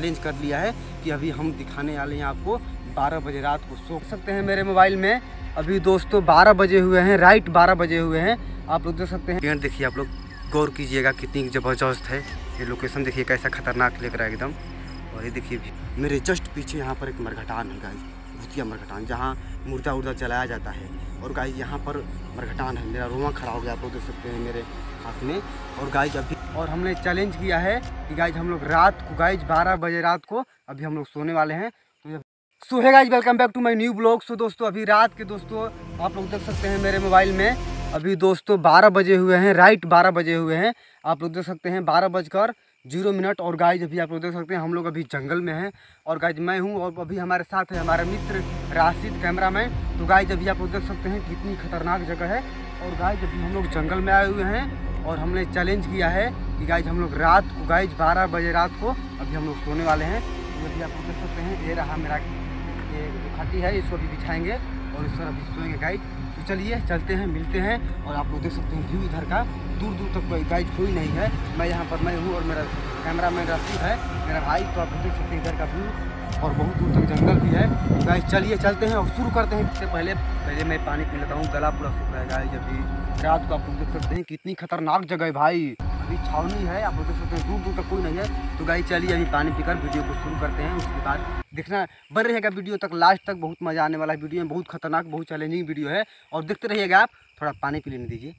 Challenge कर लिया है कि अभी हम दिखाने वाले हैं आपको 12 बजे रात को। सो सकते हैं मेरे मोबाइल में अभी दोस्तों 12 बजे हुए हैं, राइट 12 बजे हुए हैं। आप लोग देख सकते हैं। पेड़ देखिए, आप लोग गौर कीजिएगा कितनी ज़बरदस्त है ये लोकेशन। देखिए कैसा खतरनाक लग रहा है एकदम। और ये देखिए मेरे जस्ट पीछे यहाँ पर एक मरघटान है गाइस, भूतिया मरघटान, जहाँ मुर्दा उर्दा जलाया जाता है। और गाइस यहाँ पर मरघटान है, मेरा रोमा खड़ा हो गया, आप लोग देख सकते हैं मेरे हाथ में। और गाइस अभी और हमने चैलेंज किया है कि गाइस हम लोग रात को गाइस 12 बजे रात को अभी हम लोग सोने वाले हैं। तो सो है guys, welcome back to my new blog. So दोस्तों अभी रात के दोस्तों आप लोग देख सकते हैं मेरे मोबाइल में अभी दोस्तों 12 बजे हुए हैं, राइट 12 बजे हुए हैं। आप लोग देख सकते हैं 12:0 और गाइस अभी आप लोग देख सकते हैं हम लोग अभी जंगल में हैं। और गाइस मैं हूं और अभी हमारे साथ है हमारा मित्र राशिद कैमरामैन। तो गाइस अभी आप लोग देख सकते हैं कितनी खतरनाक जगह है। और गाइस अभी हम लोग जंगल में आए हुए हैं और हमने चैलेंज किया है कि गाइस हम लोग रात को गाइस 12 बजे रात को अभी हम लोग सोने वाले हैं। तो अभी आप लोग देख सकते हैं ये रहा मेरा ये जो खाटी है, इसको अभी बिछाएंगे और इस पर अभी सोएंगे गाइस। तो चलिए चलते हैं, मिलते हैं। और आप लोग देख सकते हैं व्यू इधर का, दूर दूर तक कोई गाइस कोई नहीं है। मैं यहाँ पर मैं हूँ और मेरा कैमरामैन राशिद है मेरा भाई। तो आप लोग देख सकते हैं इधर का व्यू और बहुत दूर तक जंगल भी है। तो गाइस चलिए चलते हैं और शुरू करते हैं। इससे पहले मैं पानी पी लेता हूँ, गला पूरा सूख रहा है गाइस। अभी रात को आप लोग देख सकते हैं कितनी खतरनाक जगह है भाई। अभी छावनी है, आप लोग देख सकते हैं दूर दूर तक कोई नहीं है। तो गाइस चलिए अभी पानी पीकर वीडियो को शुरू करते हैं। उसके बाद देखना बन रहेगा वीडियो तक, लास्ट तक बहुत मज़ा आने वाला है। वीडियो में बहुत खतरनाक बहुत चैलेंजिंग वीडियो है और देखते रहिएगा आप। थोड़ा पानी पी लेने दीजिए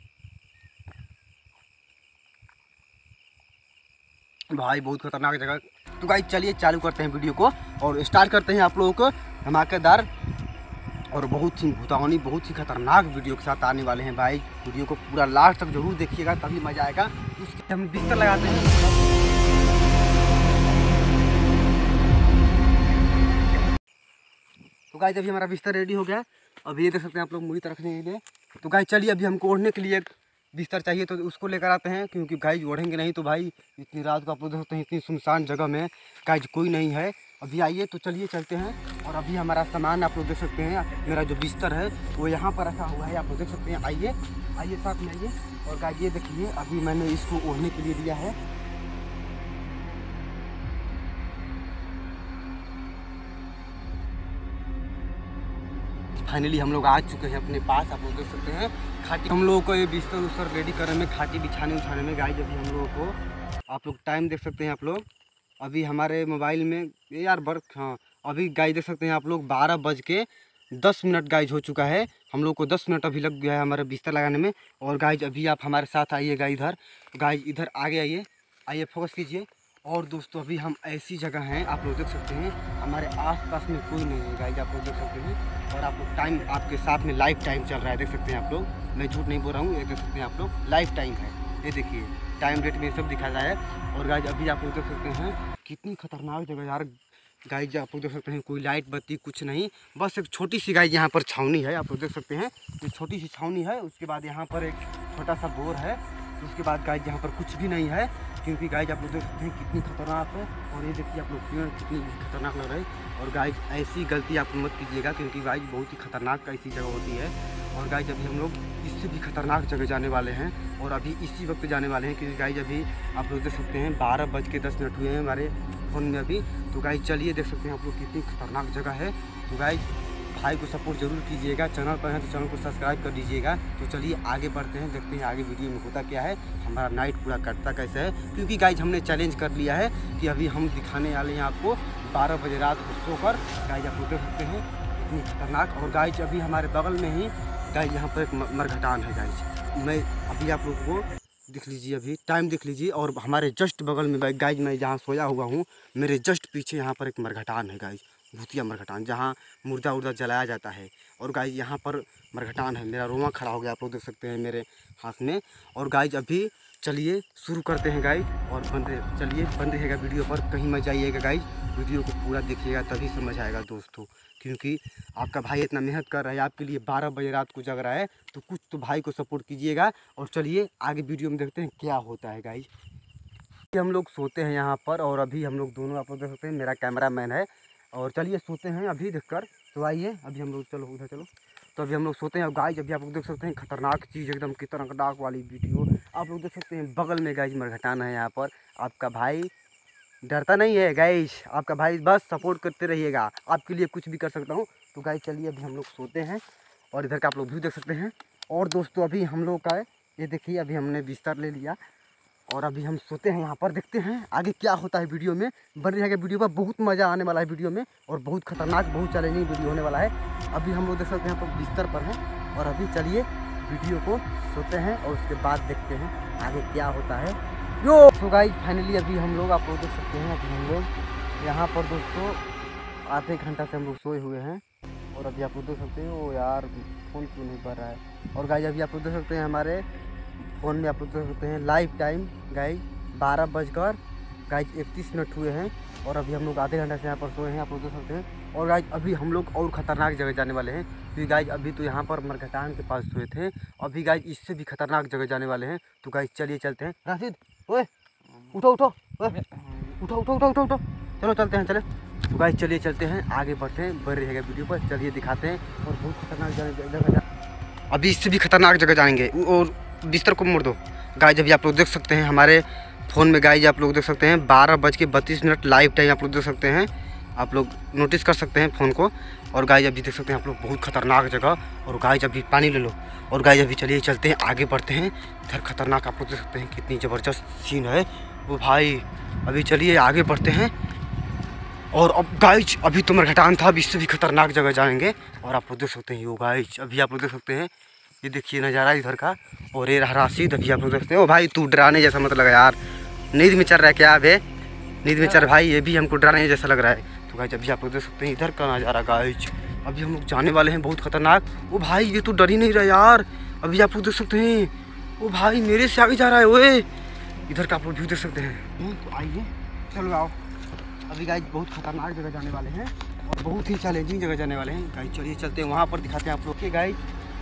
भाई, बहुत खतरनाक जगह। तो गाइस चलिए चालू करते हैं वीडियो को और स्टार्ट करते हैं आप लोगों को धमाकेदार और बहुत ही भूतावनी बहुत ही खतरनाक वीडियो के साथ आने वाले हैं भाई। वीडियो को पूरा लास्ट तक जरूर देखिएगा तभी मज़ा आएगा। उसके हम बिस्तर लगाते हैं। तो गाइस अभी हमारा बिस्तर रेडी हो गया। अभी ये देख सकते हैं आप लोग मुड़ी तरफ रखने के लिए। तो गाइस चलिए अभी हमको ओढ़ने के लिए बिस्तर चाहिए तो उसको लेकर आते हैं, क्योंकि गाइस ओढ़ेंगे नहीं तो भाई इतनी रात को आप लोग देख सकते हैं इतनी सुनसान जगह में गाइस कोई नहीं है। अभी आइए तो चलिए चलते हैं। और अभी हमारा सामान आप लोग देख सकते हैं, मेरा जो बिस्तर है वो यहाँ पर रखा हुआ है, आप लोग देख सकते हैं। आइए आइए साथ में आइए। और गाइस ये देखिए अभी मैंने इसको ओढ़ने के लिए दिया है। फाइनली हम लोग आ चुके हैं अपने पास, आप लोग देख सकते हैं खाटी। हम लोगों को ये बिस्तर उस्तर रेडी करने में, खाटी बिछाने उछाने में गाइस अभी हम लोगों को आप लोग टाइम देख सकते हैं आप लोग। अभी हमारे मोबाइल में ये यार वर्क, हाँ अभी गाइस देख सकते हैं आप लोग 12:10 गाइस हो चुका है। हम लोग को 10 मिनट अभी लग गया है हमारे बिस्तर लगाने में। और गाइस अभी आप हमारे साथ आइएगा इधर, गाइस इधर आगे आइए, आइए फोकस कीजिए। और दोस्तों अभी हम ऐसी जगह हैं आप लोग देख सकते हैं, हमारे आसपास में कोई नहीं है गाइस, आप लोग देख सकते हैं। और आप लोग टाइम आपके साथ में लाइव टाइम चल रहा है, देख सकते हैं आप लोग, मैं झूठ नहीं बोल रहा हूँ, ये देख सकते हैं आप लोग लाइव टाइम है। ये देखिए टाइम डेट में सब दिखा रहा है। और गाइस अभी आप लोग देख सकते हैं कितनी खतरनाक जगह यार। गाइस आप लोग देख सकते हैं कोई लाइट बत्ती कुछ नहीं, बस एक छोटी सी गाइस यहाँ पर छावनी है, आप लोग देख सकते हैं ये छोटी सी छावनी है। उसके बाद यहाँ पर एक छोटा सा बोर है। उसके बाद गाइस यहाँ पर कुछ भी नहीं है, क्योंकि गाइस आप लोग देख सकते हैं कितनी खतरनाक है। और ये देखिए आप लोग पेड़ कितनी खतरनाक लग रहा है। और गाइस ऐसी गलती आप मत कीजिएगा, क्योंकि गाइस बहुत ही खतरनाक ऐसी जगह होती है। और गाइस अभी हम लोग इससे भी खतरनाक जगह जाने वाले हैं और अभी इसी वक्त जाने वाले हैं, क्योंकि गाइस अभी आप लोग देख सकते हैं 12:10 हुए हैं हमारे फ़ोन में अभी। तो गाइस चलिए देख सकते हैं आप लोग कितनी खतरनाक जगह है। तो गाइस भाई को सपोर्ट जरूर कीजिएगा, चैनल पर है तो चैनल को सब्सक्राइब कर दीजिएगा। तो चलिए आगे बढ़ते हैं, देखते हैं आगे वीडियो में होता क्या है, हमारा नाइट पूरा कटता कैसे है। क्योंकि गाइस हमने चैलेंज कर लिया है कि अभी हम दिखाने वाले हैं आपको 12 बजे रात को सोकर। गाइस आप लोग देख सकते हैं इतनी खतरनाक। और गाइस अभी हमारे बगल में ही गाइस यहाँ पर एक मरघटान है गाइस। मैं अभी आप लोगों को देख लीजिए, अभी टाइम देख लीजिए। और हमारे जस्ट बगल में गाइस मैं जहाँ सोया हुआ हूँ, मेरे जस्ट पीछे यहाँ पर एक मरघटान है गाइस, भूतिया मरघटान, जहाँ मुर्दा उर्दा जलाया जाता है। और गाइस यहाँ पर मरघटान है, मेरा रोमा खड़ा हो गया, आप लोग देख सकते हैं मेरे हाथ में। और गाइस अभी चलिए शुरू करते हैं गाइस। और चलिए बन रहेगा वीडियो पर, कहीं मत जाइएगा गाइस, वीडियो को पूरा देखिएगा तभी समझ आएगा दोस्तों। क्योंकि आपका भाई इतना मेहनत कर रहा है आपके लिए, 12 बजे रात को जग रहा है, तो कुछ तो भाई को सपोर्ट कीजिएगा। और चलिए आगे वीडियो में देखते हैं क्या होता है गाइस। हम लोग सोते हैं यहाँ पर और अभी हम लोग दोनों आप लोग देख सकते हैं, मेरा कैमरामैन है। और चलिए सोते हैं अभी देखकर। तो आइए अभी हम लोग चलो उधर चलो। तो अभी हम लोग सोते हैं। और गाइस अभी आप लोग देख सकते हैं खतरनाक चीज़ एकदम खतरनाक वाली वीडियो आप लोग देख सकते हैं। बगल में गाइस मरघटाना है यहाँ पर, आपका भाई डरता नहीं है गाइस, आपका भाई बस सपोर्ट करते रहिएगा, आपके लिए कुछ भी कर सकता हूँ। तो गाइस चलिए अभी हम लोग सोते हैं और इधर का आप लोग व्यू देख सकते हैं। और दोस्तों अभी हम लोग का ये देखिए, अभी हमने बिस्तर ले लिया और अभी हम सोते हैं यहाँ पर। देखते हैं आगे क्या होता है वीडियो में, बन रहेगा वीडियो पर, बहुत मज़ा आने वाला है वीडियो में और बहुत खतरनाक बहुत चैलेंजिंग वीडियो होने वाला है। अभी हम लोग देख सकते हैं यहाँ पर बिस्तर पर हैं और अभी चलिए वीडियो को सोते हैं और उसके बाद देखते हैं आगे क्या होता है। यो तो गाइस फाइनली अभी हम लोग, आप लोग देख सकते हैं अभी हम लोग यहाँ पर दोस्तों आधे घंटा से हम लोग सोए हुए हैं और अभी आप लोग देख सकते हैं वो यार फ़ोन क्यों नहीं भर रहा है। और गाइस अभी आप लोग देख सकते हैं हमारे फ़ोन में, आप लोग देख सकते हैं लाइव टाइम गाइस 12:31 हुए हैं और अभी हम लोग आधे घंटे से यहाँ पर सोए हैं, आप लोग देख सकते हैं। और गाइस अभी हम लोग और ख़तरनाक जगह जाने वाले हैं, क्योंकि गाइस अभी तो यहाँ पर मरघटान के पास सोए थे, अभी गाइस इससे भी खतरनाक जगह जाने वाले हैं। तो गाइस चलिए चलते हैं। राशिद ओए उठो उठो, ओए उठो उठो उठो उठो उठो, चलो चलते हैं चले। तो गाइस चलिए चलते हैं, आगे बढ़ते हैं, बन रहेगा वीडियो पर, चलिए दिखाते हैं। और बहुत खतरनाक जगह अभी इससे भी खतरनाक जगह जाएंगे। और बिस्तर को मोड़ दो गाइस, अभी आप लोग देख सकते हैं हमारे फ़ोन में गाइस, आप लोग देख सकते हैं 12:32 लाइव टाइम आप लोग देख सकते हैं, आप लोग नोटिस कर सकते हैं फ़ोन को। और गाइस अभी देख सकते हैं आप लोग बहुत खतरनाक जगह। और गाइस अभी पानी ले लो। और गाइस अभी चलिए चलते हैं, आगे बढ़ते हैं। इधर खतरनाक आप लोग देख सकते हैं कितनी ज़बरदस्त सीन है वो भाई। अभी चलिए आगे बढ़ते हैं। और अब गाइस अभी तो मरघटान था, अब इससे भी खतरनाक जगह जाएंगे। और आप लोग देख सकते हैं यो गाइस, अभी आप लोग देख सकते हैं ये देखिए नज़ारा इधर का। और ये राशिद अभी आप लोग देखते हैं। ओ भाई तू डराने जैसा मत लगा यार, नींद में चल रहा है क्या अबे, नींद में चल भाई, ये भी हमको डराने जैसा लग रहा है। तो गाइस अभी आप लोग देख सकते हैं इधर का नज़ारा गाइस। अभी हम लोग जाने वाले हैं बहुत खतरनाक। ओ भाई ये तो डर ही नहीं रहा यार, अभी आप लोग देख सकते हैं। ओ भाई मेरे से आगे जा रहा है ओए, इधर का आप लोग व्यू देख सकते हैं। तो आइए चलो आओ, अभी गाइस बहुत खतरनाक जगह जाने वाले हैं और बहुत ही चैलेंजिंग जगह जाने वाले हैं गाइस। चलिए चलते हैं, वहाँ पर दिखाते हैं आप लोग के। गाइस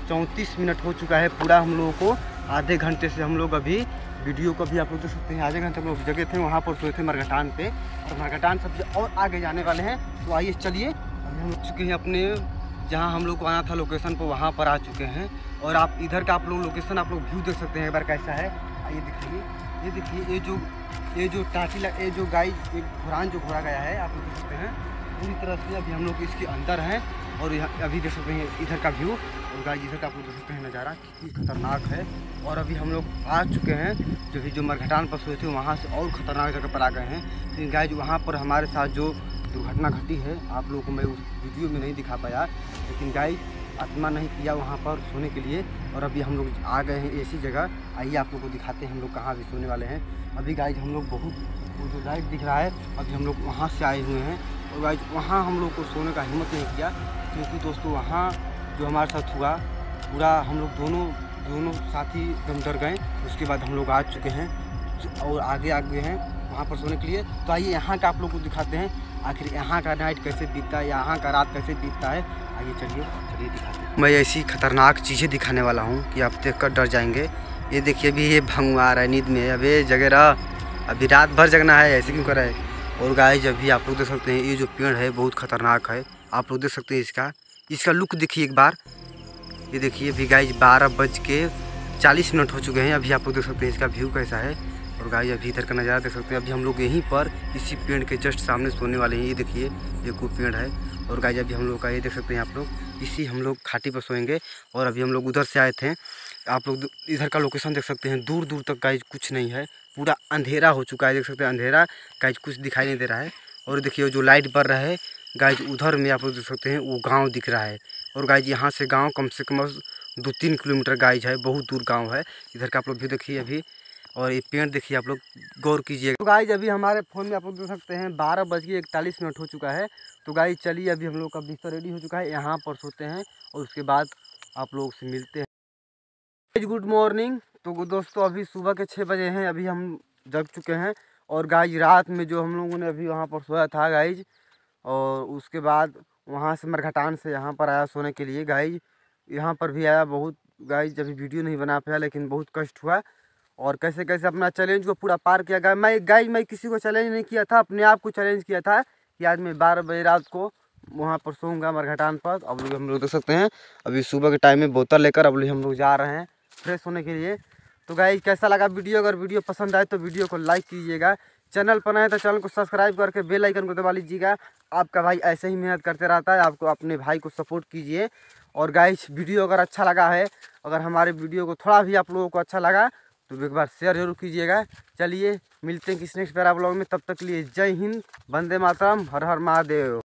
34 मिनट हो चुका है पूरा हम लोगों को, आधे घंटे से हम लोग अभी वीडियो को भी आप लोग देख सकते हैं। आधे घंटे हम लोग जगह थे वहाँ पर सोए थे मरघटान पे, और मरघटान सबसे और आगे जाने वाले हैं। तो आइए चलिए, अभी हम लोग चुके हैं अपने जहाँ हम लोग को आना था लोकेशन पर, वहाँ पर आ चुके हैं। और आप इधर का आप लोग लोकेशन आप लोग व्यू देख सकते हैं एक बार कैसा है। आइए दिखाइए, ये देखिए ये जो टाटी ये जो गाय एक घोड़ान जो घोड़ा गया है आप लोग देख सकते हैं पूरी तरह से। अभी हम लोग इसके अंदर हैं और यहाँ अभी देख सकते हैं इधर का व्यू। और गाय इधर का आप लोग देख सकते हैं नज़ारा कितनी खतरनाक है। और अभी हम लोग आ चुके हैं जो मरघटान पर सोए थे वहाँ से और ख़तरनाक जगह पर आ गए हैं। लेकिन गाय वहाँ पर हमारे साथ जो दुर्घटना घटी है आप लोगों को मैं उस वीडियो में नहीं दिखा पाया, लेकिन गाय आत्मा नहीं किया वहाँ पर सोने के लिए। और अभी हम लोग आ गए हैं ऐसी जगह, आइए आप लोग को दिखाते हैं हम लोग कहाँ भी सोने वाले हैं। अभी गाइज हम लोग बहुत वो जो लाइट दिख रहा है अभी हम लोग वहाँ से आए हुए हैं। और गाइज वहाँ हम लोग को सोने का हिम्मत नहीं किया, क्योंकि दोस्तों वहाँ जो हमारे साथ हुआ पूरा हम लोग दोनों साथी एकदम डर गए। उसके बाद हम लोग आ चुके हैं और आगे हैं वहाँ पर सोने के लिए। तो आइए यहाँ का आप लोग को दिखाते हैं आखिर यहाँ का नाइट कैसे बीतता है, यहाँ का रात कैसे बीतता है। आइए चलिए दिखाते हैं। मैं ऐसी खतरनाक चीज़ें दिखाने वाला हूँ कि आप देख कर डर जाएंगे। ये देखिए अभी ये भंगवा आ रहा है नींद में, अभी जगह रहा, अभी रात भर जगना है, ऐसे क्यों कर रहा है। और गाइस अभी आप लोग देख सकते हैं ये जो पेड़ है बहुत खतरनाक है, आप लोग देख सकते हैं इसका लुक देखिए एक बार। ये देखिए अभी गाइस 12:40 हो चुके हैं। अभी आप लोग देख सकते हैं इसका व्यू कैसा है। और गाइस अभी इधर का नज़ारा देख सकते हैं। अभी हम लोग यहीं पर इसी पेड़ के जस्ट सामने सोने वाले हैं। ये देखिए ये कोई पेड़ है। और गाइस अभी हम लोग का ये देख सकते हैं आप लोग, इसी हम लोग खाटी पर सोएंगे। और अभी हम लोग उधर से आए थे, आप लोग इधर का लोकेशन देख सकते हैं, दूर दूर तक गाइस कुछ नहीं है, पूरा अंधेरा हो चुका है। देख सकते हैं अंधेरा, गाइस कुछ दिखाई नहीं दे रहा है। और देखिए जो लाइट बढ़ रहा है गाइस उधर में आप लोग देख सकते हैं वो गांव दिख रहा है। और गाइस यहाँ से गांव कम से कम 2-3 किलोमीटर गाइस है, बहुत दूर गांव है। इधर का आप लोग भी देखिए अभी। और ये पेड़ देखिए आप लोग गौर कीजिए। तो गाइस अभी हमारे फ़ोन में आप लोग देख सकते हैं 12:41 हो चुका है। तो गाइस चलिए अभी हम लोग का बिस्तर रेडी हो चुका है, यहाँ पर सोते हैं और उसके बाद आप लोग से मिलते हैं। Good morning. तो दोस्तों अभी सुबह के 6 बजे हैं, अभी हम जग चुके हैं। और गाइस रात में जो हम लोगों ने अभी वहाँ पर सोया था गाइस, और उसके बाद वहाँ से मरघटान से यहाँ पर आया सोने के लिए गाइस। यहाँ पर भी आया बहुत गाइस, जब वीडियो नहीं बना पाया लेकिन बहुत कष्ट हुआ। और कैसे कैसे अपना चैलेंज को पूरा पार किया गया। मैं किसी को चैलेंज नहीं किया था, अपने आप को चैलेंज किया था कि आज मैं 12 बजे रात को वहाँ पर सोऊंगा मरघटान पर। अब हम लोग देख सकते हैं अभी सुबह के टाइम में बोतल लेकर अब हम लोग जा रहे हैं फ्रेश होने के लिए। तो गाइस कैसा लगा वीडियो, अगर वीडियो पसंद आए तो वीडियो को लाइक कीजिएगा, चैनल पर आए तो चैनल को सब्सक्राइब करके बेल आइकन को दबा लीजिएगा। आपका भाई ऐसे ही मेहनत करते रहता है, आपको अपने भाई को सपोर्ट कीजिए। और गाइस वीडियो अगर अच्छा लगा है, अगर हमारे वीडियो को थोड़ा भी आप लोगों को अच्छा लगा तो एक बार शेयर जरूर कीजिएगा। चलिए मिलते हैं किसी नेक्स्ट प्यारा ब्लॉग में, तब तक के लिए जय हिंद, वंदे मातरम, हर हर महादेव।